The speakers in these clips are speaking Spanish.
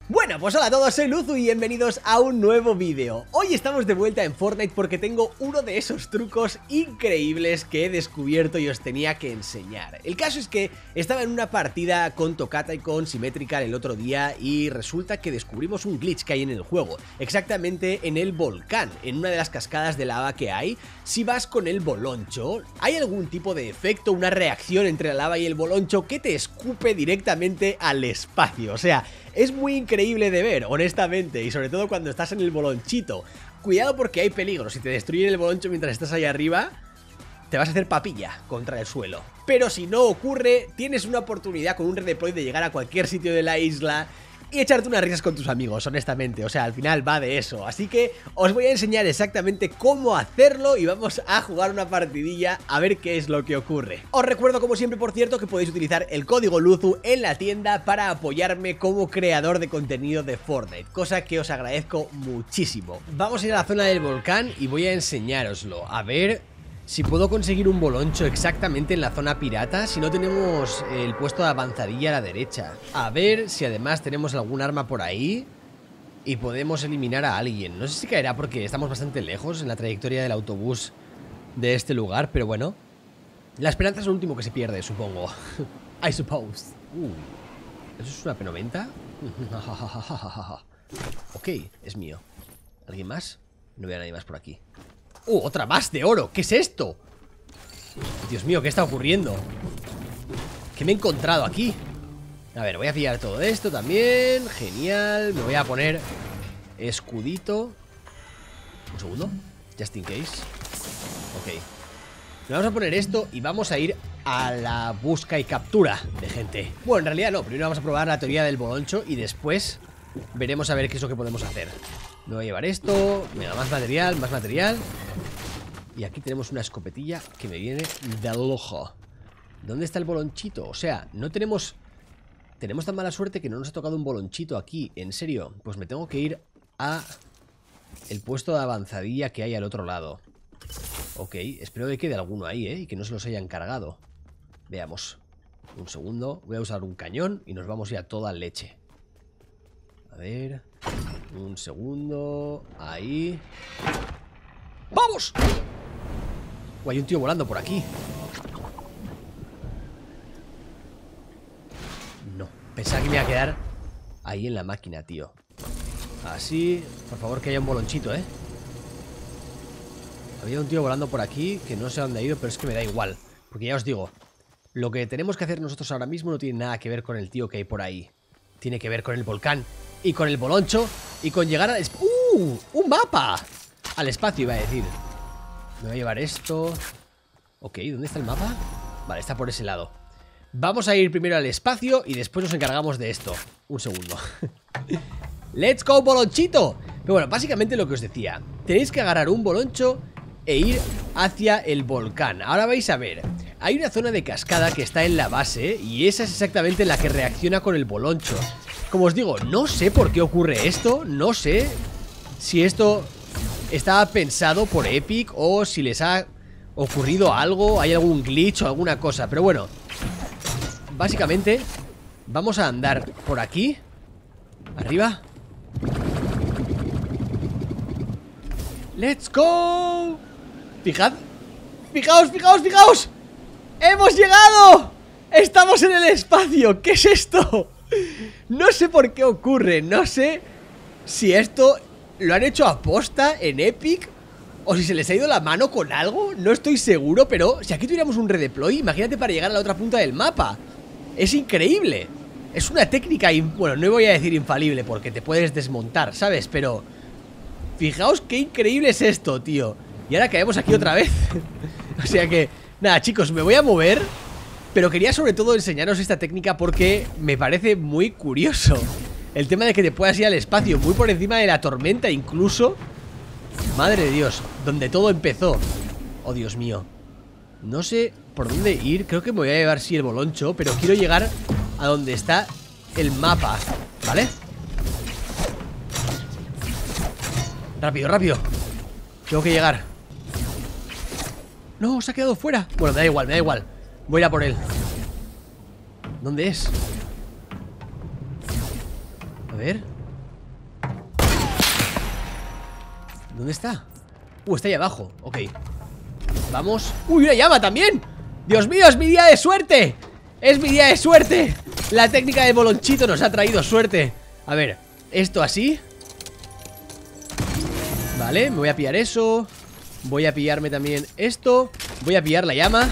Bueno, pues hola a todos, soy Luzu y bienvenidos a un nuevo vídeo. Hoy estamos de vuelta en Fortnite porque tengo uno de esos trucos increíbles que he descubierto y os tenía que enseñar. El caso es que estaba en una partida con Tocata y con Symmetrical el otro día y resulta que descubrimos un glitch que hay en el juego, exactamente en el volcán, en una de las cascadas de lava que hay. Si vas con el boloncho, hay algún tipo de efecto, una reacción entre la lava y el boloncho que te escupe directamente al espacio, o sea, es muy increíble de ver, honestamente, y sobre todo cuando estás en el bolonchito. Cuidado porque hay peligro, si te destruyen el boloncho mientras estás ahí arriba, te vas a hacer papilla contra el suelo. Pero si no ocurre, tienes una oportunidad con un redeploy de llegar a cualquier sitio de la isla y echarte unas risas con tus amigos, honestamente, o sea, al final va de eso. Así que os voy a enseñar exactamente cómo hacerlo y vamos a jugar una partidilla a ver qué es lo que ocurre. Os recuerdo, como siempre, por cierto, que podéis utilizar el código LUZU en la tienda para apoyarme como creador de contenido de Fortnite, cosa que os agradezco muchísimo. Vamos a ir a la zona del volcán y voy a enseñároslo, a ver si puedo conseguir un boloncho exactamente en la zona pirata, si no tenemos el puesto de avanzadilla a la derecha. A ver si además tenemos algún arma por ahí y podemos eliminar a alguien. No sé si caerá porque estamos bastante lejos en la trayectoria del autobús de este lugar, pero bueno. La esperanza es lo último que se pierde, supongo. I suppose. ¿Eso es una P90? Ok, es mío. ¿Alguien más? No veo a nadie más por aquí. ¡Otra más de oro! ¿Qué es esto? Dios mío, ¿qué está ocurriendo? ¿Qué me he encontrado aquí? A ver, voy a pillar todo esto también. Genial, me voy a poner escudito. Un segundo, just in case. Ok, me vamos a poner esto y vamos a ir a la busca y captura de gente. Bueno, en realidad no, primero vamos a probar la teoría del boloncho y después veremos a ver qué es lo que podemos hacer. Me voy a llevar esto. Venga, más material, más material. Y aquí tenemos una escopetilla que me viene del ojo. ¿Dónde está el bolonchito? O sea, no tenemos... Tenemos tan mala suerte que no nos ha tocado un bolonchito aquí. ¿En serio? Pues me tengo que ir a el puesto de avanzadilla que hay al otro lado. Ok, espero que quede alguno ahí, y que no se los hayan cargado. Veamos. Un segundo. Voy a usar un cañón y nos vamos a ir a toda leche. A ver... Un segundo. Ahí. ¡Vamos! Hay un tío volando por aquí. No, pensaba que me iba a quedar ahí en la máquina, tío. Así. Por favor, que haya un bolonchito, Había un tío volando por aquí que no sé a dónde ha ido, pero es que me da igual. Porque ya os digo, lo que tenemos que hacer nosotros ahora mismo no tiene nada que ver con el tío que hay por ahí. Tiene que ver con el volcán y con el boloncho y con llegar al... ¡Un mapa! Al espacio, iba a decir. Me voy a llevar esto. Ok, ¿dónde está el mapa? Vale, está por ese lado. Vamos a ir primero al espacio y después nos encargamos de esto. Un segundo. ¡Let's go, bolonchito! Pero bueno, básicamente lo que os decía. Tenéis que agarrar un boloncho e ir hacia el volcán. Ahora vais a ver. Hay una zona de cascada que está en la base y esa es exactamente la que reacciona con el boloncho. Como os digo, no sé por qué ocurre esto. No sé si esto estaba pensado por Epic o si les ha ocurrido algo, hay algún glitch o alguna cosa. Pero bueno, básicamente vamos a andar por aquí. Arriba. ¡Let's go! Fijaos. ¡Hemos llegado! ¡Estamos en el espacio! ¿Qué es esto? No sé por qué ocurre. No sé si esto lo han hecho a posta en Epic o si se les ha ido la mano con algo. No estoy seguro, pero si aquí tuviéramos un redeploy, imagínate para llegar a la otra punta del mapa. Es increíble. Es una técnica, bueno, no voy a decir infalible porque te puedes desmontar, ¿sabes? Pero fijaos qué increíble es esto, tío. Y ahora caemos aquí otra vez. O sea que, nada, chicos, me voy a mover. Pero quería sobre todo enseñaros esta técnica porque me parece muy curioso el tema de que te puedas ir al espacio, muy por encima de la tormenta incluso. Madre de Dios, donde todo empezó. Oh, Dios mío. No sé por dónde ir, creo que me voy a llevar sí el boloncho, pero quiero llegar a donde está el mapa, ¿vale? Rápido. Tengo que llegar. No, se ha quedado fuera. Bueno, me da igual. Voy a ir a por él. ¿Dónde es? A ver. ¿Dónde está? Está ahí abajo, ok. Vamos. ¡Uy, una llama también! ¡Dios mío, es mi día de suerte! ¡Es mi día de suerte! La técnica de bolonchito nos ha traído suerte. A ver, esto así. Vale, me voy a pillar eso. Voy a pillarme también esto. Voy a pillar la llama.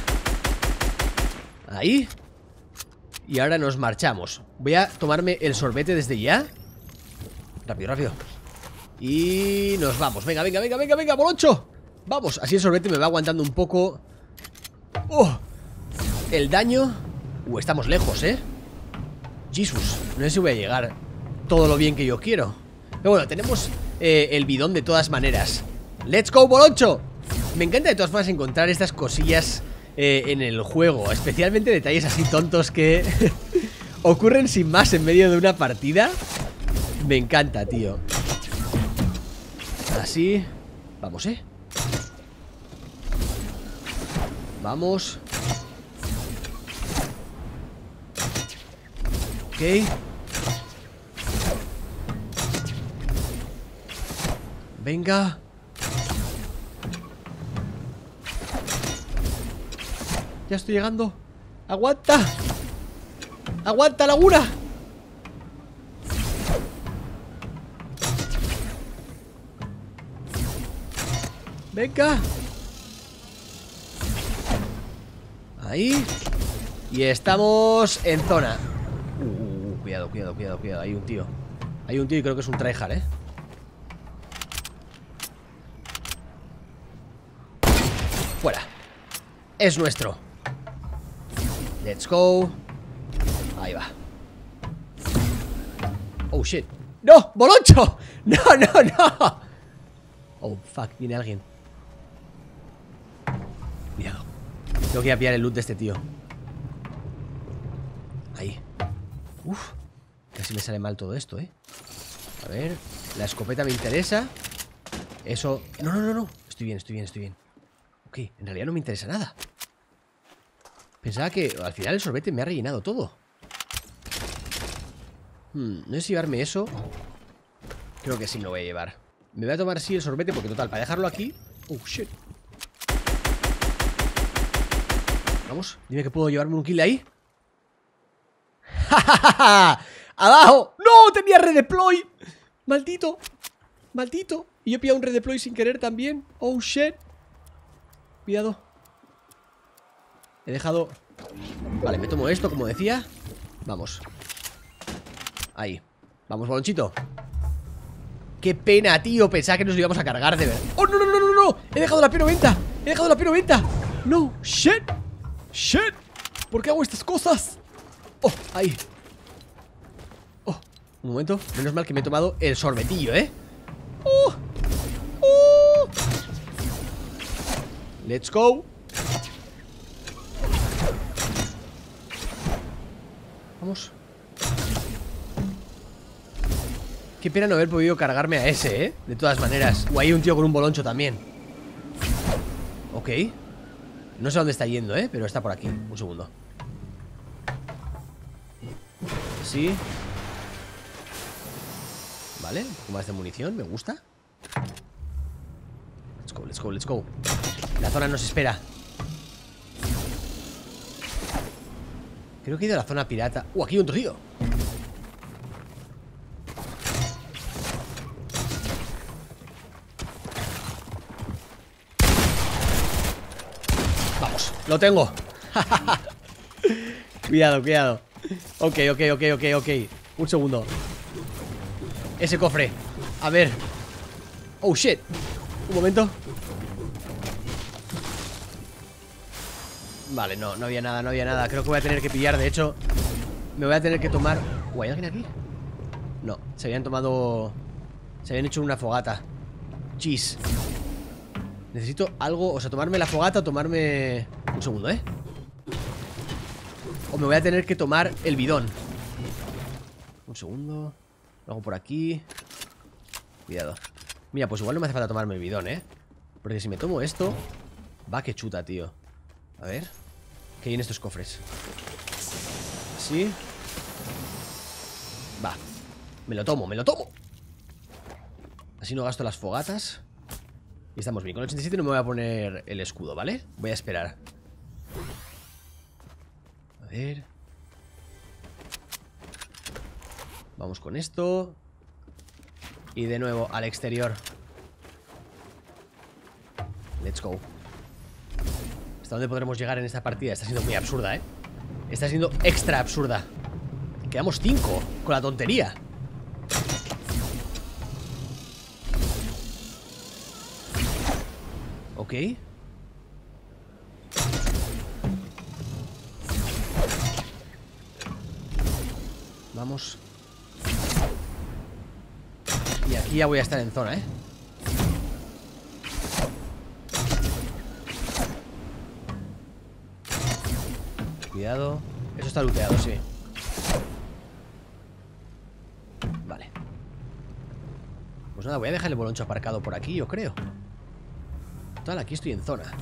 Ahí. Y ahora nos marchamos. Voy a tomarme el sorbete desde ya. Rápido, rápido. Y nos vamos. Venga, venga, venga, venga, venga, boloncho. Vamos, así el sorbete me va aguantando un poco. El daño. Estamos lejos, Jesus, no sé si voy a llegar todo lo bien que yo quiero. Pero bueno, tenemos el bidón de todas maneras. ¡Let's go, boloncho! Me encanta de todas formas encontrar estas cosillas en el juego. Especialmente detalles así tontos que ocurren sin más en medio de una partida. Me encanta, tío. Así. Vamos, vamos. Ok. Venga. Ya estoy llegando. ¡Aguanta! ¡Aguanta, laguna! Venga. Ahí. Y estamos en zona. Cuidado, cuidado, cuidado, cuidado. Hay un tío. Hay un tío y creo que es un tryhard, Fuera. Es nuestro. Let's go. Ahí va. Oh, shit. ¡No! ¡Boloncho! ¡No, no, no! Oh, fuck. Viene alguien. Cuidado. Tengo que ir a pillar el loot de este tío. Ahí. Uf. Casi me sale mal todo esto, A ver. La escopeta me interesa. Eso. No, no, no, no. Estoy bien, estoy bien, estoy bien. Ok, en realidad no me interesa nada. Pensaba que al final el sorbete me ha rellenado todo. No sé si llevarme eso. Creo que sí me lo voy a llevar. Me voy a tomar sí el sorbete porque total, para dejarlo aquí. Oh, shit. Vamos, dime que puedo llevarme un kill ahí. ¡Ja, ja, ja, ja! ¡Abajo! ¡No! Tenía redeploy. Maldito. Maldito. Y yo he pillado un redeploy sin querer también. Oh, shit. Cuidado. He dejado... Vale, me tomo esto, como decía. Vamos. Ahí. Vamos, bolonchito. Qué pena, tío. Pensaba que nos lo íbamos a cargar de verdad. ¡Oh, no, no, no, no, no! He dejado la piroventa. He dejado la piroventa. No, shit. Shit. ¿Por qué hago estas cosas? Oh, ahí. Oh, un momento. Menos mal que me he tomado el sorbetillo, Oh. Oh. Let's go. Vamos. Qué pena no haber podido cargarme a ese, de todas maneras. O hay un tío con un boloncho también. Ok. No sé dónde está yendo, pero está por aquí. Un segundo. Sí. Vale, un poco más de munición, me gusta. Let's go, let's go, let's go. La zona nos espera. Creo que he ido a la zona pirata. Aquí hay un tío. Vamos, lo tengo. Cuidado, cuidado. Ok, ok, ok, ok, ok. Un segundo. Ese cofre. A ver. Oh, shit. Un momento. Vale, no, no había nada, no había nada. Creo que voy a tener que pillar, de hecho. Me voy a tener que tomar... ¿Hay alguien aquí? No, se habían tomado... Se habían hecho una fogata. Cheese. Necesito algo, o sea, tomarme la fogata o tomarme... Un segundo, o me voy a tener que tomar el bidón. Un segundo. Lo hago por aquí. Cuidado. Mira, pues igual no me hace falta tomarme el bidón, porque si me tomo esto... Va que chuta, tío. A ver. ¿Qué hay en estos cofres? Sí. Va. Me lo tomo, me lo tomo. Así no gasto las fogatas. Y estamos bien. Con el 87 no me voy a poner el escudo, ¿vale? Voy a esperar. A ver. Vamos con esto. Y de nuevo al exterior. Let's go. ¿Hasta dónde podremos llegar en esta partida? Está siendo muy absurda, ¿eh? Está siendo extra absurda. Quedamos 5 con la tontería. Ok. Vamos. Y aquí ya voy a estar en zona, ¿eh? Cuidado. Eso está looteado, sí. Vale. Pues nada, voy a dejar el boloncho aparcado por aquí, yo creo. Total, aquí estoy en zona.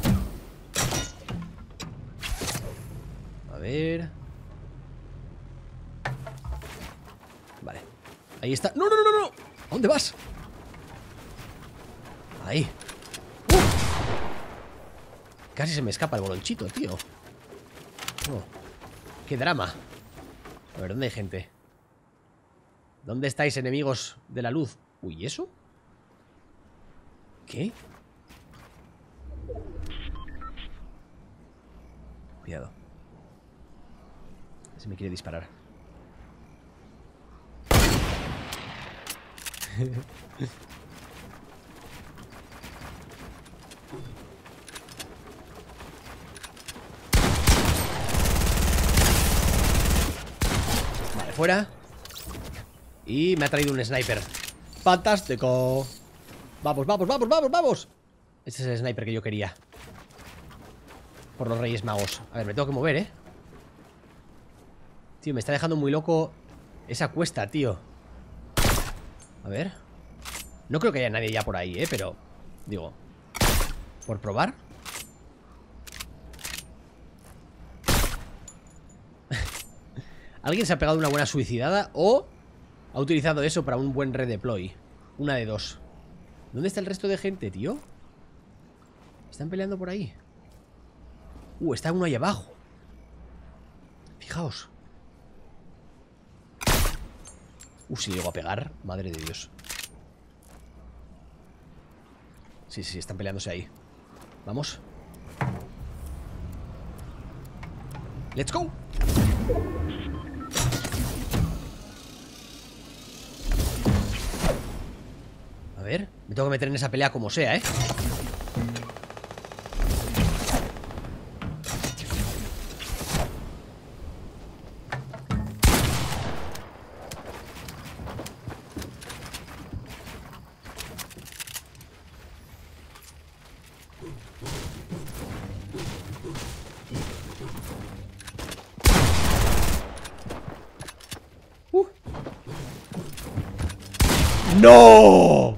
A ver. Vale. Ahí está. ¡No, no, no, no! ¿A dónde vas? Ahí. Casi se me escapa el bolonchito, tío. Oh, qué drama. A ver, ¿dónde hay gente? ¿Dónde estáis, enemigos de la luz? Uy, ¿y eso? ¿Qué? Cuidado. Se me quiere disparar. Vale, fuera. Y me ha traído un sniper. ¡Fantástico! ¡Vamos, vamos, vamos, vamos, vamos! Este es el sniper que yo quería. Por los Reyes Magos. A ver, me tengo que mover, ¿eh? Tío, me está dejando muy loco esa cuesta, tío. A ver. No creo que haya nadie ya por ahí, pero digo, por probar. Alguien se ha pegado una buena suicidada o ha utilizado eso para un buen redeploy. Una de dos. ¿Dónde está el resto de gente, tío? ¿Están peleando por ahí? Está uno ahí abajo. Fijaos. Si llego a pegar, madre de Dios. Sí, sí, están peleándose ahí. Vamos. Let's go. A ver, me tengo que meter en esa pelea como sea, ¿eh? ¡No!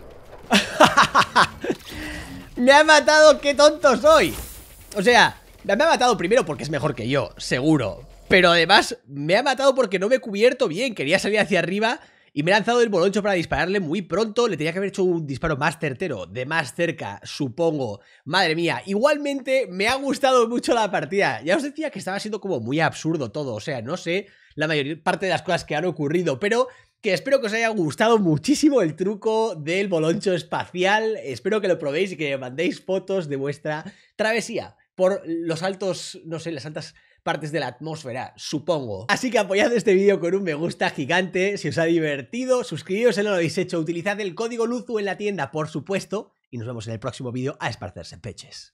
Me ha matado, qué tonto soy. O sea, me ha matado primero porque es mejor que yo, seguro. Pero además me ha matado porque no me he cubierto bien. Quería salir hacia arriba y me he lanzado el boloncho para dispararle muy pronto. Le tenía que haber hecho un disparo más certero, de más cerca, supongo. Madre mía, igualmente me ha gustado mucho la partida. Ya os decía que estaba siendo como muy absurdo todo. O sea, no sé la mayor parte de las cosas que han ocurrido, pero que espero que os haya gustado muchísimo el truco del boloncho espacial. Espero que lo probéis y que me mandéis fotos de vuestra travesía por los altos, no sé, las altas partes de la atmósfera, supongo. Así que apoyad este vídeo con un me gusta gigante si os ha divertido. Suscribíos si no lo habéis hecho, utilizad el código LUZU en la tienda, por supuesto, y nos vemos en el próximo vídeo a esparcerse peches.